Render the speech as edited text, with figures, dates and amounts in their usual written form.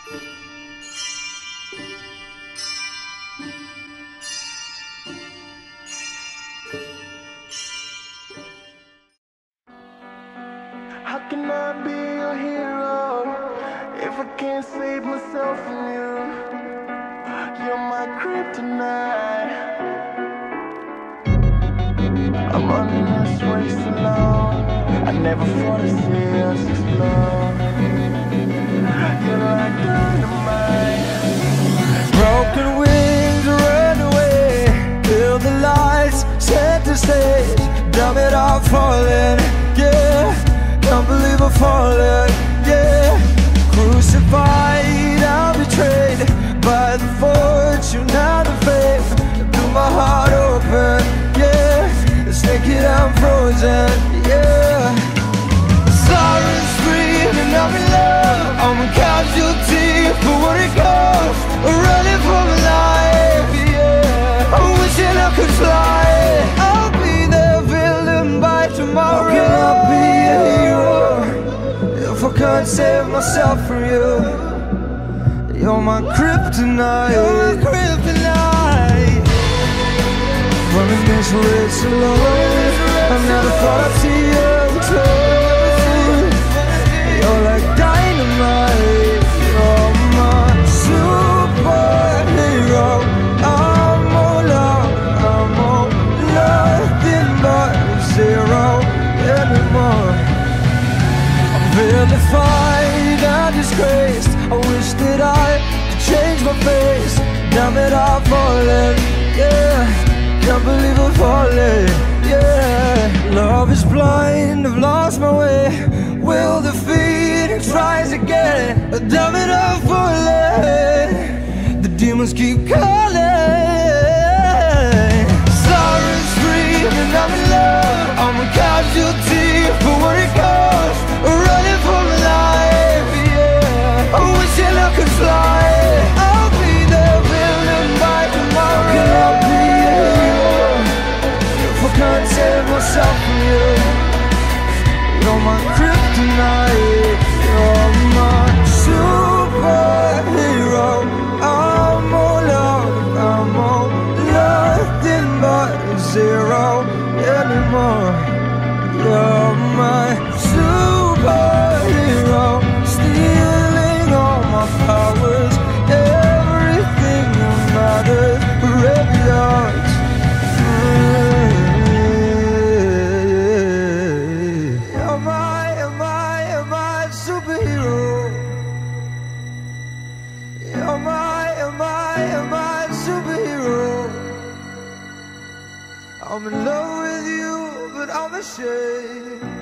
How can I be your hero if I can't save myself from you? You're my kryptonite. I'm running this race alone. I never thought I'd see us explode. You're like dynamite. Broken wings, run away. Feel the lights, set the stage. Dumb it all falling, yeah. Can't believe I'm falling, yeah. Crucified, I'm betrayed by the fortune and the fame. Blew my heart open, yeah. It's naked, I'm frozen, yeah. Sirens screaming, I'm in love. I'm a casualty for what it goes. I'm running for my life, yeah. I'm wishing I could fly. I'll be the villain by tomorrow. How can I be a hero if I can't save myself from you? You're my kryptonite. You're my kryptonite. Running this race alone. I never thought I'd see you explode. You're like dynamite. You're my superhero. I'm all out. I'm all nothing but zero anymore. I'm vilified and disgraced. I wish that I could change my face. Damn it, I'm falling, yeah. Can't believe I'm falling, yeah. Love is blind, I've lost my way. Will the phoenix rise again? Damn it, I'm falling. The demons keep calling. Sirens screaming, I'm in love. I'm a casualty for what it goes. Running for my life, yeah. I'm wishing I could fly. I'll be the villain by tomorrow. Can I be a hero if I can't save myself from you? You're my kryptonite. You're my superhero. I'm all out. I'm all nothing but zero anymore. You're my superhero, stealing all my powers, everything that matters, red yards. Am I superhero? Am I superhero? I'm in love with you, but I'm ashamed.